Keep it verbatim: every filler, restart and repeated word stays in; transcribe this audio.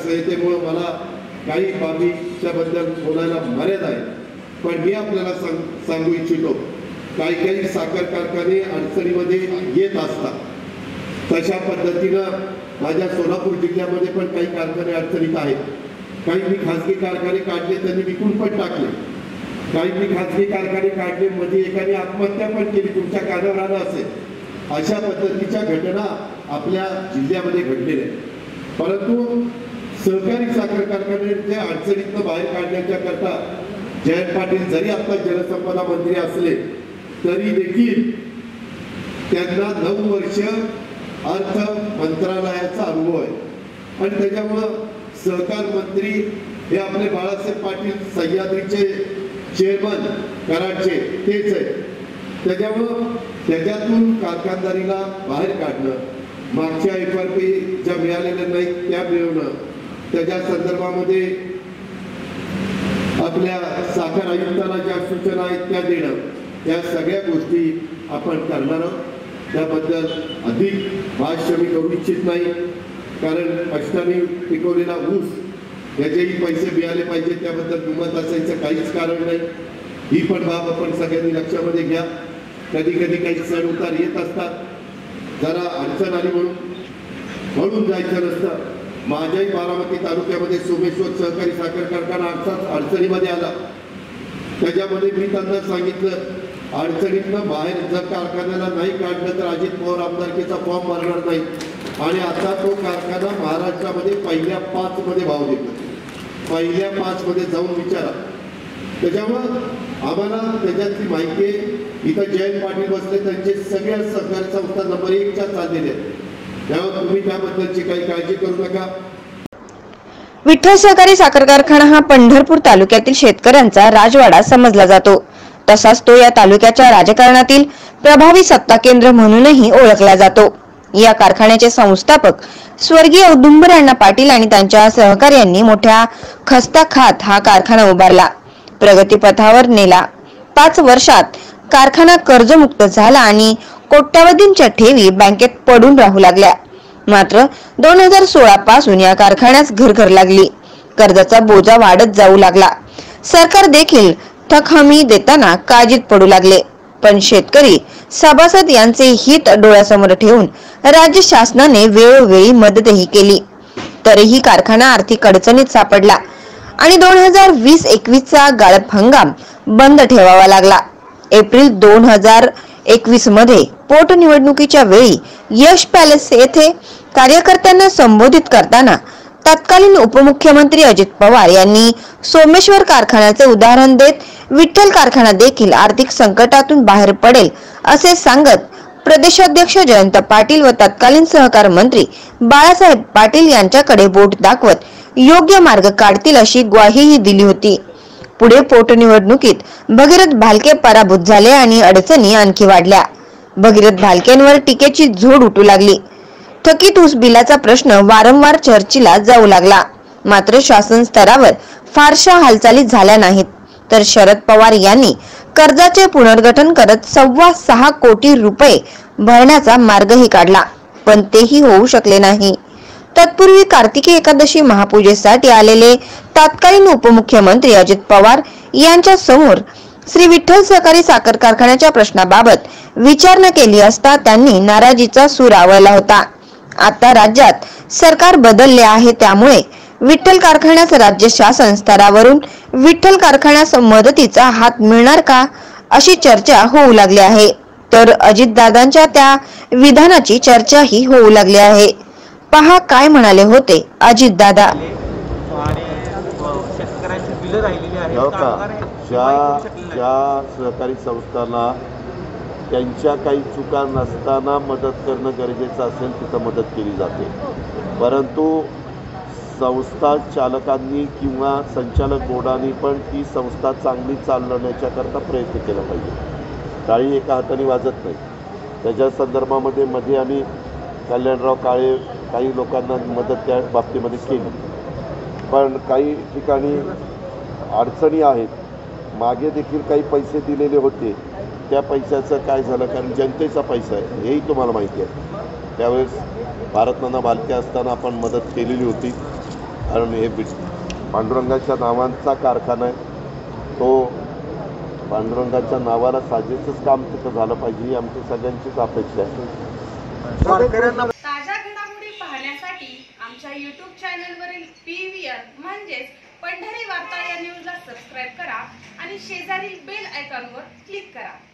आचारसंहितेमुळे मला काही बाबीच्याबद्दल बोलायला मर्यादा आहे, पण मी आपल्याला सांग सांगू इच्छितो काही काही साखर कारखाने अडचणीमध्ये येत असतात. तशा पद्धतीनं माझ्या सोलापूर जिल्ह्यामध्ये पण काही कारखाने अडचणीत आहेत. काही मी खाजगी कारखाने काढले, त्यांनी विकून पण टाकले. काही मी खाजगी कारखाने काढले, मध्ये एकाने आत्महत्या पण केली, तुमच्या कानावर आलं असेल. अशा पद्धतीच्या घटना आपल्या जिल्ह्यामध्ये घडलेल्या आहेत. परंतु सहकारी साखर कारखान्यांच्या अडचणीतनं बाहेर काढण्याच्या करता जयंत पाटील जरी आता जलसंपदा मंत्री असले तरी देखील त्यांना नऊ वर्ष अर्थ मंत्रालयाचा अनुभव आहे आणि त्याच्यामुळं सहकार मंत्री हे आपले बाळासाहेब पाटील सह्याद्रीचे चेअरमन कराडचे तेच आहे. त्याच्यामुळं त्याच्यातून कारखानदारीला बाहेर काढणं, मागच्या एफ आर पी ज्या मिळालेल्या नाहीत त्या मिळवणं, त्याच्या संदर्भामध्ये आपल्या साखर आयुक्ताला ज्या सूचना आहेत त्या देणं, या सगळ्या गोष्टी आपण करणार आहोत. त्याबद्दल अधिक भाष्य मी करू इच्छित नाही, कारण कष्टाने पिकवलेला ऊस याचेही पैसे मिळाले पाहिजे, त्याबद्दल दुमत असायचं काहीच कारण नाही. ही पण बाब आपण सगळ्यांनी लक्षामध्ये घ्या. कधी कधी काही सण उतार येत असतात, जरा अडचण आली म्हणून म्हणून जायचं नसतं. माझ्याही बारामती तालुक्यामध्ये सोमेश्वर सहकारी साखर कारखाना अर्थात अडचणीमध्ये आला. त्याच्यामध्ये मी त्यांना सांगितलं अडचणीतनं बाहेर जर कारखान्याला नाही काढलं तर अजित पवार आमदारकीचा फॉर्म भरणार नाही. आणि आता तो कारखाना महाराष्ट्रामध्ये पहिल्या पाच मध्ये भाव देतो. पहिल्या पाच मध्ये जाऊन विचारा. त्याच्यामुळं आम्हाला त्याच्यातली माहिती आहे. इथं जयंत पाटील बसले, त्यांचे सगळ्या सहकारी संस्था नंबर एकच्या चाललेल्या आहेत. त्यामुळे तुम्ही त्याबद्दलची काही काळजी करू नका. विठ्ठल सहकारी साखर कारखाना हा पंढरपूर तालुक्यातील शेतकऱ्यांचा राजवाडा समजला जातो. तसाच तो या तालुक्याच्या राजकारणातील प्रभावी सत्ता केंद्र म्हणूनही ओळखला जातो. या कारखान्याचे संस्थापक स्वर्गीय औदुंबराव पाटील आणि त्यांच्या सहकार्यांनी मोठ्या खस्ताखात हा कारखाना उभारला, प्रगतीपथावर नेला. पाच वर्षात कारखाना कर्जमुक्त झाला आणि कोट्यावधींच्या ठेवी बँकेत पडून राहू लागल्या. मात्र दोन हजार सोळा पासून या कारखान्यास घरघर लागली. कर्जाचा बोजा वाढत जाऊ लागला. सरकार देखील थक हमी देताना काळजीत पडू लागले. पण शेतकरी सभासद यांचे हित डोळ्यासमोर ठेवून राज्य शासनाने वेळोवेळी मदतही केली. तरीही कारखाना आर्थिक अडचणीत सापडला आणि दोन हजार वीस एकवीस चा गाळप हंगाम बंद ठेवावा लागला. एप्रिल दोन हजार एकवीस मध्ये पोटनिवडणुकीच्या वेळी यश पॅलेस येथे कार्यकर्त्यांना संबोधित करताना तत्कालीन उपमुख्यमंत्री अजित पवार यांनी सोमेश्वर कारखान्याचे उदाहरण देत विठ्ठल कारखाना देखील आर्थिक संकटातून बाहेर पडेल असे सांगत प्रदेशाध्यक्ष जयंत पाटील व तत्कालीन सहकार मंत्री बाळासाहेब पाटील यांच्याकडे बोट दाखवत योग्य मार्ग काढतील अशी ग्वाहीही दिली होती. पुढे पोटनिवडणुकीत भगीरथ भालके पराभूत झाले आणि अडचणी आणखी वाढल्या. भगीरथ भालकेंवर टीकेची झोड उठू लागली. थकीत ऊस बिलाचा प्रश्न वारंवार चर्चेला जाऊ लागला. मात्र शासन स्तरावर फारशा हालचाली झाल्या नाहीत. तर शरद पवार यांनी कर्जाचे पुनर्गठन करत सव्वा सहा कोटी रुपये भरण्याचा मार्गही काढला, पण तेही होऊ शकले नाही. तत्पूर्वी कार्तिकी एकादशी महापूजेसाठी आलेले तत्कालीन उपमुख्यमंत्री अजित पवार यांच्या समोर श्री विठ्ठल सहकारी साखर कारखान्याच्या प्रश्नाबाबत विचारणा केली असता त्यांनी नाराजीचा सूर आवळला होता. आता राज्यात सरकार बदलले आहे, त्यामुळे विठ्ठल कारखान्यास राज्य शासन स्तरावरून विठ्ठल कारखान्यास मदतीचा हात मिळणार का अशी चर्चा होऊ लागली आहे. तर अजितदादांच्या त्या विधानाची चर्चाही होऊ लागली आहे. पहा काय म्हणाले होते अजितदादा. ज्या ज्या सहकारी संस्थांना त्यांच्या काही चुका नसताना मदत करणं गरजेचं असेल तिथं मदत केली जाते. परंतु संस्था चालकांनी किंवा संचालक बोर्डाने पण ती संस्था चांगली चालवण्याच्याकरता प्रयत्न केला पाहिजे. टाळी एका हाताने वाजत नाही. त्याच्या संदर्भामध्ये मध्ये आम्ही कल्याणराव काळे काही लोकांना मदत त्या बाबतीमध्ये केली, पण काही ठिकाणी अडचणी आहेत. मागे देखील काही पैसे दिलेले होते, त्या पैशाचं काय झालं, कारण जनतेचा पैसा आहे हेही तुम्हाला माहिती आहे. त्यावेळेस भारतनाना बालके असताना आपण मदत केलेली होती. कारण हे बिट पांडुरंगाच्या नावांचा कारखाना आहे. तो पांडुरंगाच्या नावाला साजेसंच काम तिथं झालं पाहिजे ही आमची सगळ्यांचीच अपेक्षा आहे. ताज्या घडामोडी पाहण्यासाठी आमच्या यूट्यूब चॅनलवरील पी व्ही आर म्हणजेच पंढरी वार्ता या न्यूजला सबस्क्राईब करा आणि शेजारील बेल आयकॉनवर क्लिक करा.